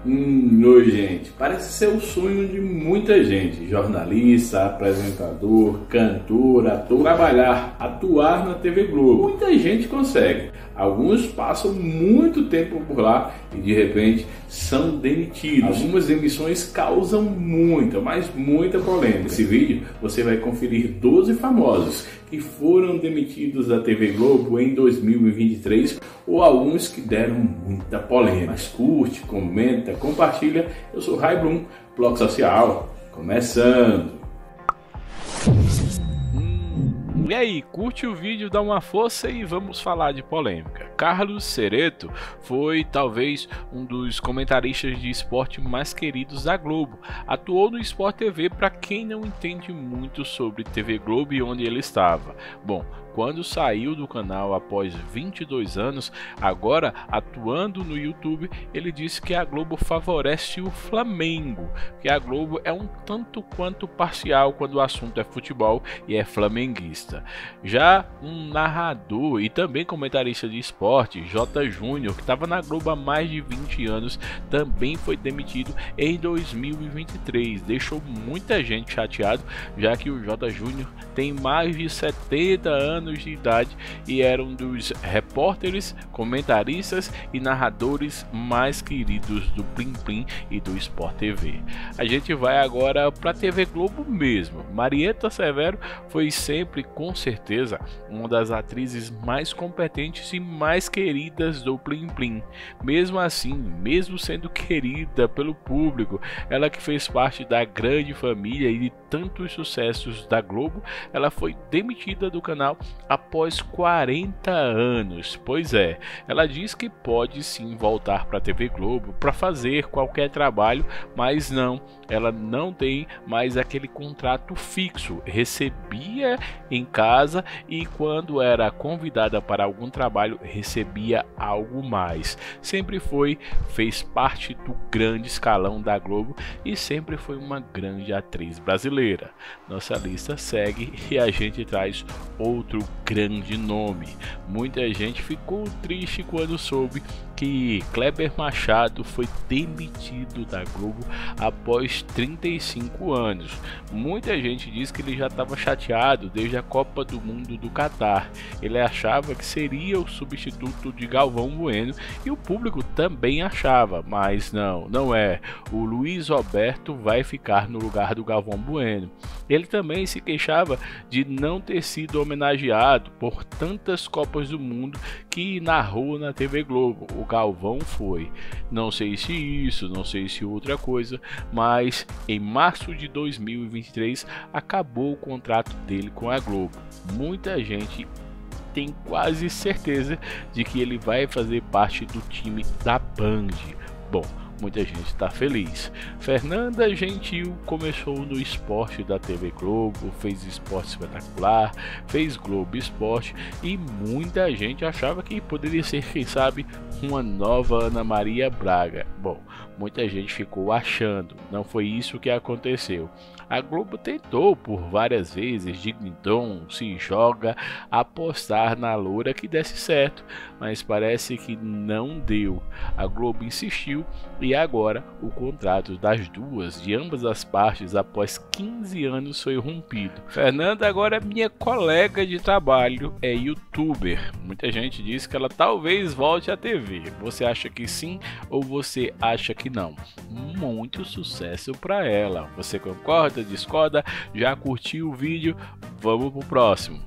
Oi, gente. Parece ser o sonho de muita gente. Jornalista, apresentador, cantor, ator, trabalhar, atuar na TV Globo. Muita gente consegue. Alguns passam muito tempo por lá e de repente são demitidos. Algumas demissões causam muita, mas muita polêmica. Nesse vídeo você vai conferir 12 famosos que foram demitidos da TV Globo em 2023 ou alguns que deram muita polêmica. Mas curte, comenta, compartilha. Eu sou Rai Blum, Blog Social, começando. E aí, curte o vídeo, dá uma força e vamos falar de polêmica. Carlos Cereto foi talvez um dos comentaristas de esporte mais queridos da Globo. Atuou no Sport TV para quem não entende muito sobre TV Globo e onde ele estava. Bom, quando saiu do canal após 22 anos, agora atuando no YouTube, ele disse que a Globo favorece o Flamengo, que a Globo é um tanto quanto parcial quando o assunto é futebol e é flamenguista. Já um narrador e também comentarista de esporte, J. Júnior, que estava na Globo há mais de 20 anos, também foi demitido em 2023. Deixou muita gente chateado, já que o J. Júnior tem mais de 70 anos de idade e era um dos repórteres, comentaristas e narradores mais queridos do Plim Plim e do Sport TV. A gente vai agora para a TV Globo mesmo. Marieta Severo foi sempre, com certeza, uma das atrizes mais competentes e mais queridas do Plim Plim. Mesmo assim, mesmo sendo querida pelo público, ela que fez parte da grande família e de tantos sucessos da Globo, ela foi demitida do canal após 40 anos. Pois é, ela diz que pode sim voltar para a TV Globo para fazer qualquer trabalho, mas não, ela não tem mais aquele contrato fixo. Recebia em casa e quando era convidada para algum trabalho recebia algo mais. Sempre fez parte do grande escalão da Globo e sempre foi uma grande atriz brasileira. Nossa lista segue e a gente traz outro grande nome. Muita gente ficou triste quando soube que Kleber Machado foi demitido da Globo após 35 anos. Muita gente diz que ele já estava chateado desde a Copa do Mundo do Catar. Ele achava que seria o substituto de Galvão Bueno e o público também achava, mas não é. O Luiz Roberto vai ficar no lugar do Galvão Bueno. Ele também se queixava de não ter sido homenageado por tantas Copas do Mundo que narrou na TV Globo. O Galvão foi. Não sei se isso, não sei se outra coisa, mas em março de 2023 acabou o contrato dele com a Globo. Muita gente tem quase certeza de que ele vai fazer parte do time da Band. Bom, muita gente está feliz. Fernanda Gentil começou no esporte da TV Globo, fez Esporte Espetacular, fez Globo Esporte e muita gente achava que poderia ser, quem sabe, uma nova Ana Maria Braga. Bom, muita gente ficou achando, não foi isso que aconteceu. A Globo tentou por várias vezes, Digniton se joga, apostar na loura que desse certo, mas parece que não deu. A Globo insistiu e agora o contrato das duas, de ambas as partes, após 15 anos foi rompido. Fernanda agora é minha colega de trabalho, é youtuber. Muita gente diz que ela talvez volte à TV. Você acha que sim ou você acha que não? Muito sucesso para ela. Você concorda? Discorda? Já curtiu o vídeo? Vamos pro próximo.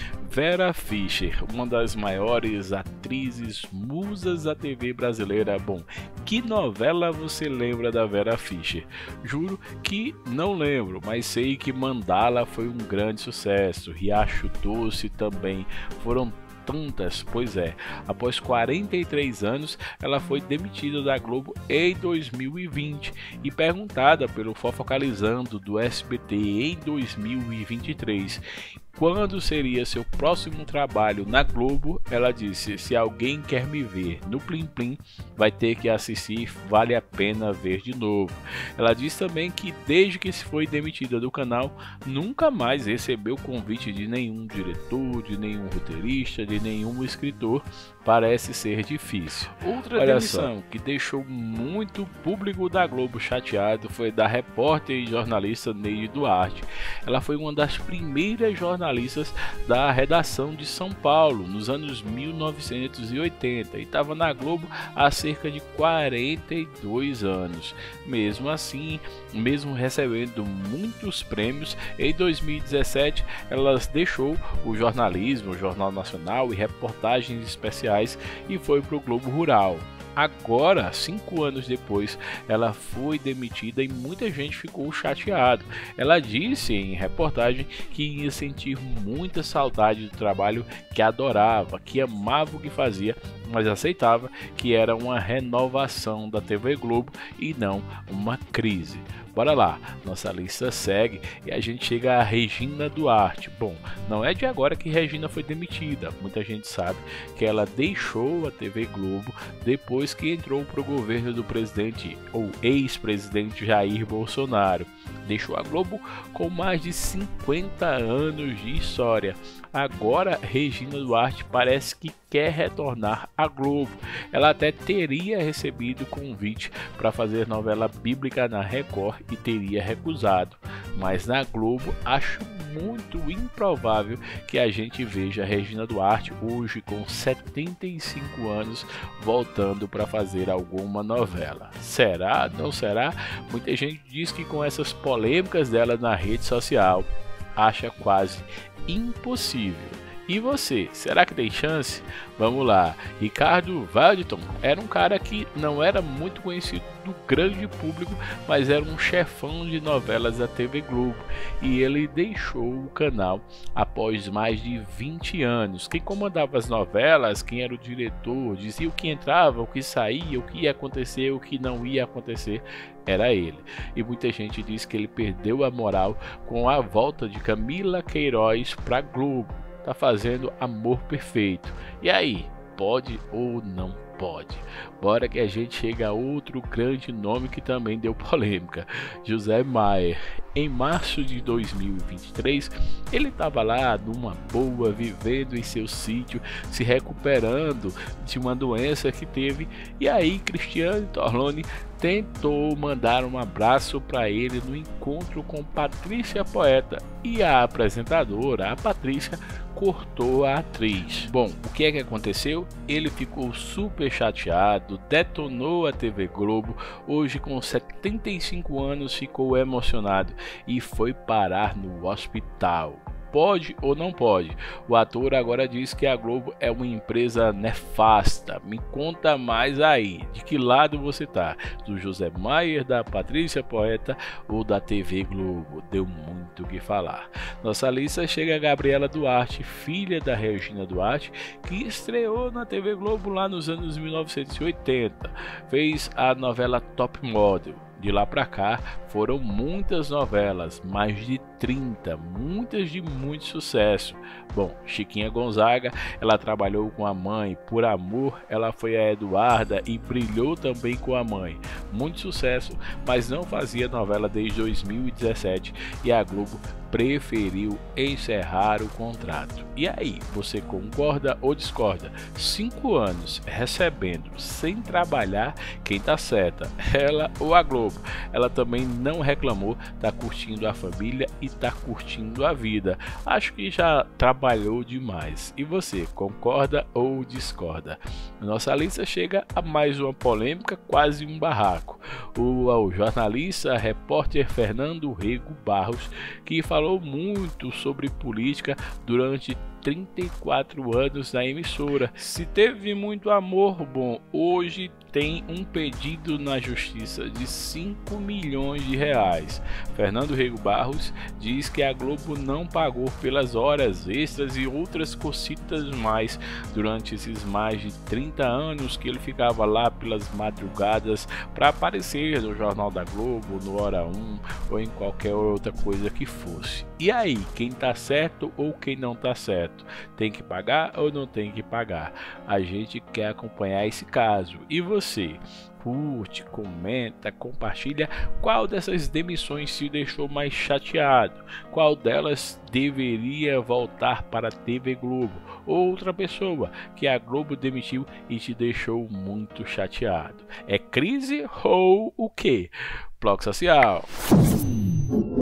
Vera Fischer, uma das maiores atrizes musas da TV brasileira. Bom, que novela você lembra da Vera Fischer? Juro que não lembro, mas sei que Mandala foi um grande sucesso, Riacho Doce também, foram tantas. Pois é, após 43 anos ela foi demitida da Globo em 2020 e perguntada pelo Fofocalizando do SBT em 2023 quando seria seu próximo trabalho na Globo, ela disse: se alguém quer me ver no Plim Plim, vai ter que assistir, vale a pena ver de novo. Ela disse também que desde que se foi demitida do canal, nunca mais recebeu convite de nenhum diretor, de nenhum roteirista, de nenhum escritor parece ser difícil. Outra demissão que deixou muito público da Globo chateado foi da repórter e jornalista Neide Duarte. Ela foi uma das primeiras jornalistas da redação de São Paulo nos anos 1980 e estava na Globo há cerca de 42 anos. Mesmo assim, mesmo recebendo muitos prêmios, em 2017 ela deixou o jornalismo, o Jornal Nacional e reportagens especiais e foi para o Globo Rural. Agora, 5 anos depois, ela foi demitida e muita gente ficou chateado. Ela disse em reportagem que ia sentir muita saudade do trabalho que adorava, que amava o que fazia, mas aceitava que era uma renovação da TV Globo e não uma crise. Bora lá, nossa lista segue e a gente chega a Regina Duarte. Bom, não é de agora que Regina foi demitida, muita gente sabe que ela deixou a TV Globo depois que entrou para o governo do presidente ou ex-presidente Jair Bolsonaro. Deixou a Globo com mais de 50 anos de história. Agora, Regina Duarte parece que quer retornar à Globo. Ela até teria recebido convite para fazer novela bíblica na Record e teria recusado. Mas na Globo, acho muito improvável que a gente veja Regina Duarte hoje com 75 anos voltando para fazer alguma novela. Será? Não será? Muita gente diz que com essas polêmicas dela na rede social, acha quase impossível. E você, será que tem chance? Vamos lá. Ricardo Waldton era um cara que não era muito conhecido do grande público, mas era um chefão de novelas da TV Globo. E ele deixou o canal após mais de 20 anos. Quem comandava as novelas, quem era o diretor, dizia o que entrava, o que saía, o que ia acontecer, o que não ia acontecer, era ele. E muita gente diz que ele perdeu a moral com a volta de Camila Queiroz para Globo. Tá fazendo Amor Perfeito. E aí, pode ou não pode? Bora que a gente chega a outro grande nome que também deu polêmica, José Maier. Em março de 2023, ele estava lá numa boa, vivendo em seu sítio, se recuperando de uma doença que teve, e aí Cristiane Torlone tentou mandar um abraço para ele no encontro com Patrícia Poeta, e a apresentadora, a Patrícia, cortou a atriz. Bom, o que é que aconteceu? Ele ficou super chateado, detonou a TV Globo, hoje com 75 anos ficou emocionado e foi parar no hospital. Pode ou não pode? O ator agora diz que a Globo é uma empresa nefasta. Me conta mais aí, de que lado você tá? Do José Maier, da Patrícia Poeta ou da TV Globo? Deu muito o que falar. Nossa lista chega a Gabriela Duarte, filha da Regina Duarte, que estreou na TV Globo lá nos anos 1980. Fez a novela Top Model. De lá pra cá foram muitas novelas, mais de 30, muitas de muito sucesso. Bom, Chiquinha Gonzaga, ela trabalhou com a mãe, Por Amor, ela foi a Eduarda e brilhou também com a mãe. Muito sucesso, mas não fazia novela desde 2017 e a Globo preferiu encerrar o contrato. E aí, você concorda ou discorda? 5 anos recebendo sem trabalhar, quem tá certa? Ela ou a Globo? Ela também não reclamou, tá curtindo a família e tá curtindo a vida. Acho que já trabalhou demais. E você, concorda ou discorda? Nossa lista chega a mais uma polêmica, quase um barraco. O jornalista, repórter Fernando Rego Barros, que falou muito sobre política durante 34 anos na emissora. Se teve muito amor, bom, hoje tem um pedido na justiça de 5 milhões de reais. Fernando Rego Barros diz que a Globo não pagou pelas horas extras e outras cositas mais durante esses mais de 30 anos que ele ficava lá pelas madrugadas para aparecer no Jornal da Globo, no Hora 1 ou em qualquer outra coisa que fosse. E aí, quem tá certo ou quem não tá certo? contrato. Tem que pagar ou não tem que pagar? A gente quer acompanhar esse caso. E você? Curte, comenta, compartilha qual dessas demissões te deixou mais chateado, qual delas deveria voltar para a TV Globo, outra pessoa que a Globo demitiu e te deixou muito chateado. É crise ou o quê? Bloco Social.